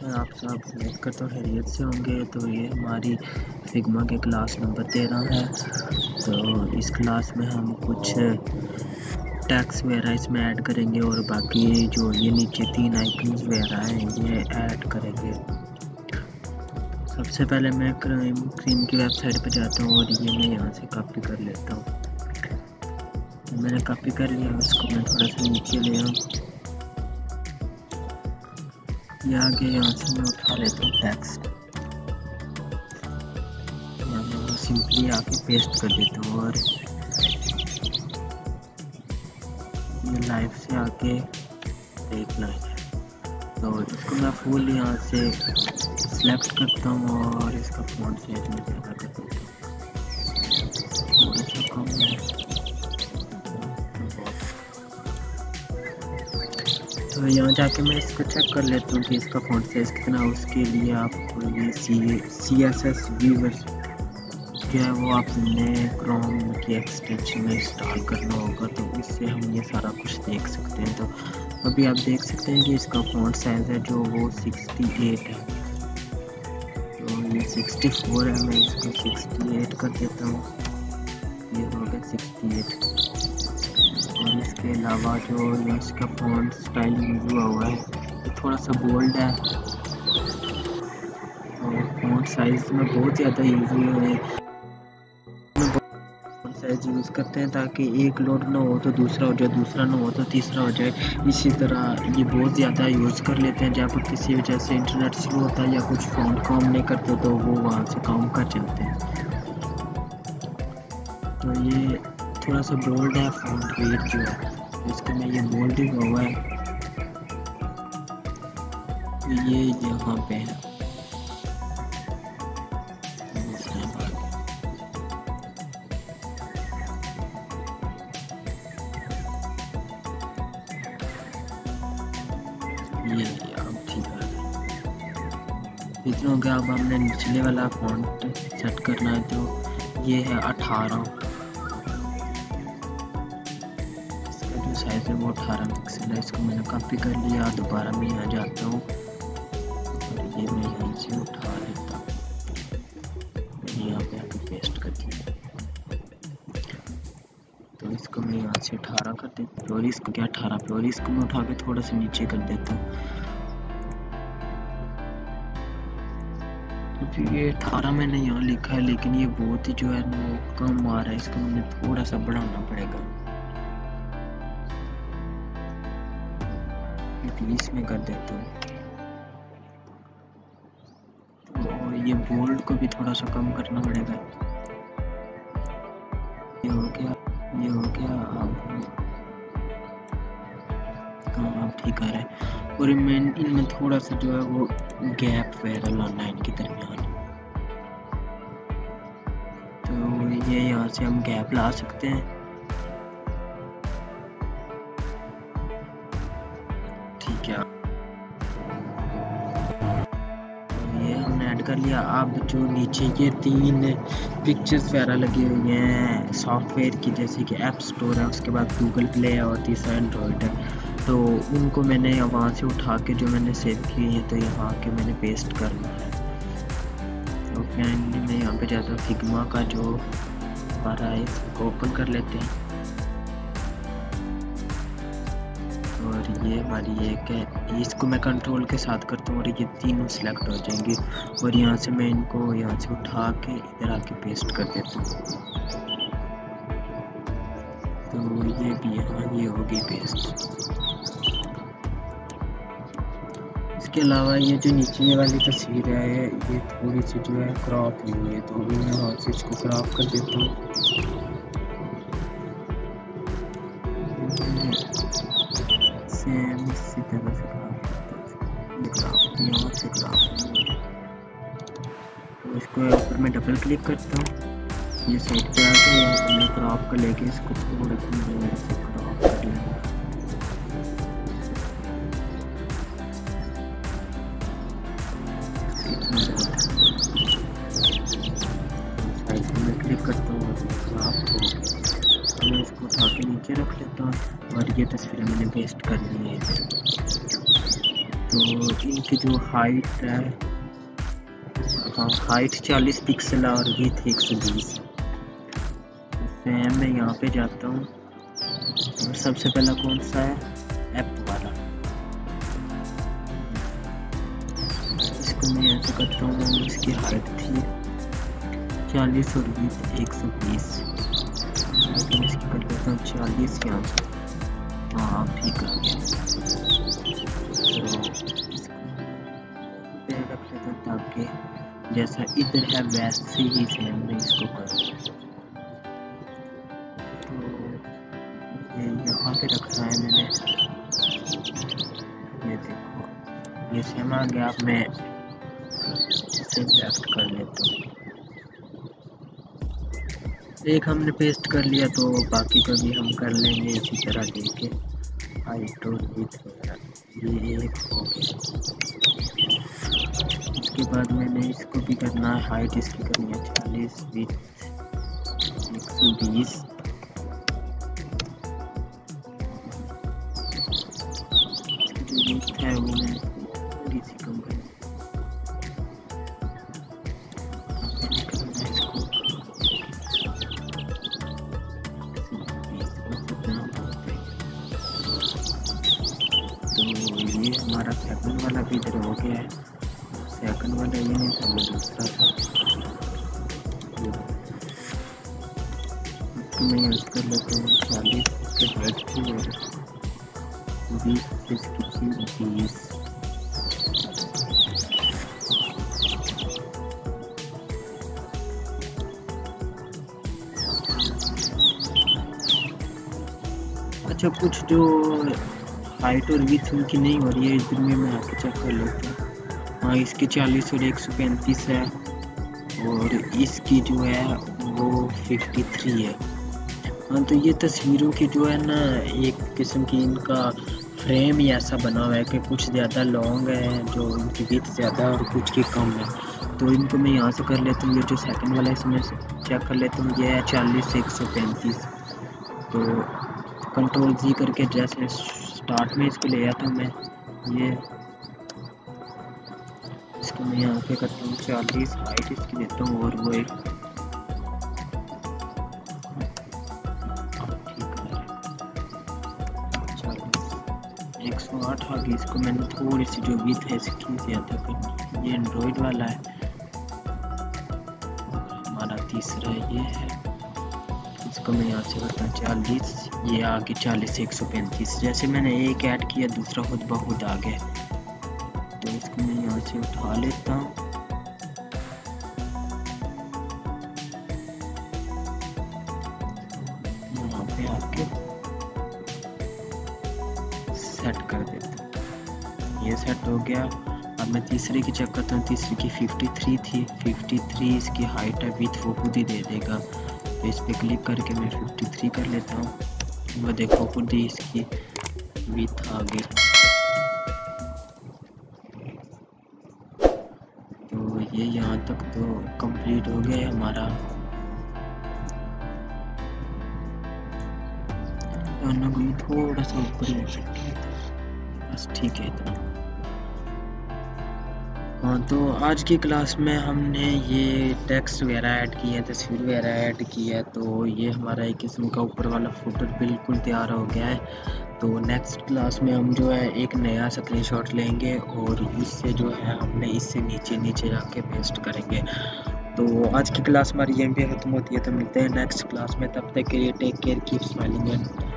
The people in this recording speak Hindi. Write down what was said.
कैसे हैं आप सब? उम्मीद करता हूँ खैरियत से होंगे। तो ये हमारी फिग्मा के क्लास नंबर 13 है। तो इस क्लास में हम कुछ टैक्स वगैरह इसमें ऐड करेंगे और बाकी जो ये नीचे 3 आइकन्स वगैरह हैं ये ऐड करेंगे। सबसे पहले मैं क्रीम की वेबसाइट पर जाता हूँ और ये मैं यहाँ से कॉपी कर लेता हूँ। मैंने कॉपी कर लिया, इसको मैं थोड़ा सा नीचे ले आऊँ। ये आगे यहाँ से मैं उठा लेता हूँ टेक्स्ट, मैं सिंपली आके पेस्ट कर देता हूँ और ये लाइव से आके एक लाइन है। तो इसको मैं फुल यहाँ से सिलेक्ट करता हूँ और इसका फॉन्ट साइज में ज़्यादा कर देता हूँ, थोड़ा सा कम है। तो यहाँ जाके मैं इसको चेक कर लेता हूँ कि इसका फॉन्ट साइज कितना है। उसके लिए आपको ये CSS व्यूअर जो है वो आपने क्रोम की एक्सटेंशन में इंस्टॉल करना होगा, तो उससे हम ये सारा कुछ देख सकते हैं। तो अभी आप देख सकते हैं कि इसका फॉन्ट साइज है जो वो 68 है, तो ये 64 है। मैं इसको 68 कर देता हूँ, ये हो गया 68। और इसके अलावा जो इसका फॉन्ट स्टाइल यूज हुआ है ये थोड़ा सा बोल्ड है, और फॉन्ट साइज में बहुत ज़्यादा यूज हुए हैं। फॉन्ट साइज यूज़ करते हैं ताकि एक लोड ना हो तो दूसरा हो जाए, दूसरा ना हो तो तीसरा हो जाए। इसी तरह ये बहुत ज़्यादा यूज़ कर लेते हैं। जब किसी वजह से इंटरनेट स्लो होता है या कुछ फॉन्ट काम नहीं करते तो वो वहाँ से काम कर चलते हैं। तो ये थोड़ा सा बोल्ड है फॉन्ट वेट जो है, इसके में ये बोल्ड ही हुआ है, ये यहाँ पे है। ये अब ठीक है, इतना हो गया। अब हमने निचले वाला फॉन्ट सेट करना है, तो ये है 18, साइज है वो 18 पिक्सल है। इसको मैंने कॉपी कर लिया, दोबारा मैं यहाँ जाता हूँ और ये मैं यहाँ से उठा लेता हूँ, मैंने यहाँ पे आके पेस्ट कर दिया। तो इसको मैं यहाँ से 18 कर देता हूँ, और इसको क्या 18 और इसको मैं उठा के थोड़ा सा नीचे कर देता हूँ। तो ये 18 मैंने यहाँ लिखा है, लेकिन ये बहुत ही जो है वो कम आ रहा है, इसको मुझे थोड़ा सा बढ़ाना पड़ेगा। 20 में कर देता हूँ। तो ये बोल्ड को भी थोड़ा सा कम करना पड़ेगा। ये हो गया, ये हो गया। अब ठीक आ रहा है। और इनमें थोड़ा सा जो है वो गैप वगैरह लाना है इनके दरमियान, तो ये यहाँ से हम गैप ला सकते हैं। ठीक है, ये हमने ऐड कर लिया। अब जो नीचे ये 3 पिक्चर्स वगैरह लगी हुई हैं सॉफ्टवेयर की, जैसे कि ऐप स्टोर है, उसके बाद गूगल प्ले है और तीसरा एंड्रॉयड है, तो उनको मैंने वहाँ से उठा के जो मैंने सेव की है तो यहाँ आके मैंने पेस्ट करना है। तो फाइनली मैं यहाँ पे जाता हूँ, फिग्मा का जो हमारा है इसको ओपन कर लेते हैं, और ये हमारी एक है, इसको मैं कंट्रोल के साथ करता हूँ और ये तीनों सिलेक्ट हो जाएंगे। और यहाँ से मैं इनको यहाँ से उठा के इधर आके पेस्ट कर देता हूँ, तो ये भी यहाँ ये होगी पेस्ट। इसके अलावा ये जो नीचे वाली तस्वीर है ये थोड़ी सी जो है क्रॉप हुई है, तो मैं यहाँ से इसको क्रॉप कर देता हूँ। सेम इसी तरह से यहाँ से तो इसको ऊपर मैं डबल क्लिक करता हूँ, ये साइड पे आके यहाँ से मैं क्रॉप कर लेके इसको थोड़ा सा क्रॉप कर लेंगे। मैं क्लिक करता हूँ तो मैं इसको उठा के नीचे रख लेता हूँ, और ये तस्वीरें मैंने पेस्ट कर ली है। तो इनकी जो हाइट है, हाँ हाइट 40 पिक्सल और विड्थ 120। मैं यहाँ पे जाता हूँ और सबसे पहला कौन सा है, ऐप वाला। इसको मैं ऐसे करता हूँ, इसकी हाइट थी 40 और विड्थ 120। लेकिन इसकी कर देता हूँ 40 यहाँ से। हाँ ठीक आ गया। तो रख लेता हूँ ताकि जैसा इधर है वैसे ही सेम मैं इसको करूँ। तो ये यहाँ पे रखना है मैंने, ये देखो ये सेम आ गया। अब मैं इसे लेफ्ट कर लेता हूँ। एक हमने पेस्ट कर लिया तो बाकी को भी हम कर लेंगे इसी तरह देके। हाइट और विड्थ वगैरह ये एक हो गया। उसके बाद मैंने इसको भी करना है, हाइट इसकी करनी है 40, विड्थ 120। इसकी जो विड्थ है वो मैं थोड़ी सी कम कर हमारा सेकंड वाला भी इधर हो गया है। सेकंड वाला ये नहीं था, वो दूसरा था। तो मैं यूज कर लेता हूँ 40 के हाइट की और 20 इसकी 20। अच्छा कुछ जो हाइट और विड्थ उनकी नहीं हो रही है, इधर में मैं आके चेक कर लेता हूँ। हाँ इसकी 40 और 135 है और इसकी जो है वो 53 है। हाँ तो ये तस्वीरों की जो है ना एक किस्म की इनका फ्रेम ही ऐसा बना हुआ है कि कुछ ज़्यादा लॉन्ग है, जो इनकी विड्थ ज़्यादा और कुछ की कम है। तो इनको मैं यहाँ से कर लेता हूँ। ये जो सेकंड वाला है इसमें चेक कर लेता हूँ, ये है 40 135। तो कंट्रोल जी करके जैसे स्टार्ट में इसको ले आता हूँ मैं, ये इसको मैं यहाँ पे करता हूँ 40, हाइट इसकी देता हूँ और वो एक ठीक है 40 108 आ गई। इसको मैंने थोड़ी सी जो विड्थ है इसकी ज़्यादा करनी। ये एंड्रॉइड वाला है, हमारा तीसरा ये है। इसको मैं यहाँ से करता हूँ 40, ये आगे 40 135। जैसे मैंने एक ऐड किया दूसरा खुद ब खुद आ गया। तो इसको मैं यहाँ से उठा लेता हूँ। यहाँ पे आके सेट कर देता हूँ, ये सेट हो गया। अब मैं तीसरे की चेक करता हूँ। तीसरे की 53 थी, 53 इसकी हाइट है, विड्थ वो खुद ही दे देगा। तो इस पर क्लिक करके मैं 53 कर लेता हूँ। वो देखो खुद ही इसकी विड्थ आ गई। तो ये यहाँ तक तो कंप्लीट हो गया हमारा। थोड़ा सा ऊपर हो सकता है, बस ठीक है इतना। हाँ तो आज की क्लास में हमने ये टेक्स्ट वगैरह ऐड किया है, तस्वीर वगैरह ऐड की है। तो ये हमारा एक किस्म का ऊपर वाला फुटर बिल्कुल तैयार हो गया है। तो नेक्स्ट क्लास में हम जो है एक नया स्क्रीनशॉट लेंगे और इससे जो है हमने इससे नीचे नीचे जाके पेस्ट करेंगे। तो आज की क्लास हमारी यहीं पे ख़त्म होती है। तो मिलते हैं नेक्स्ट क्लास में, तब तक के लिए take care, keep smiling and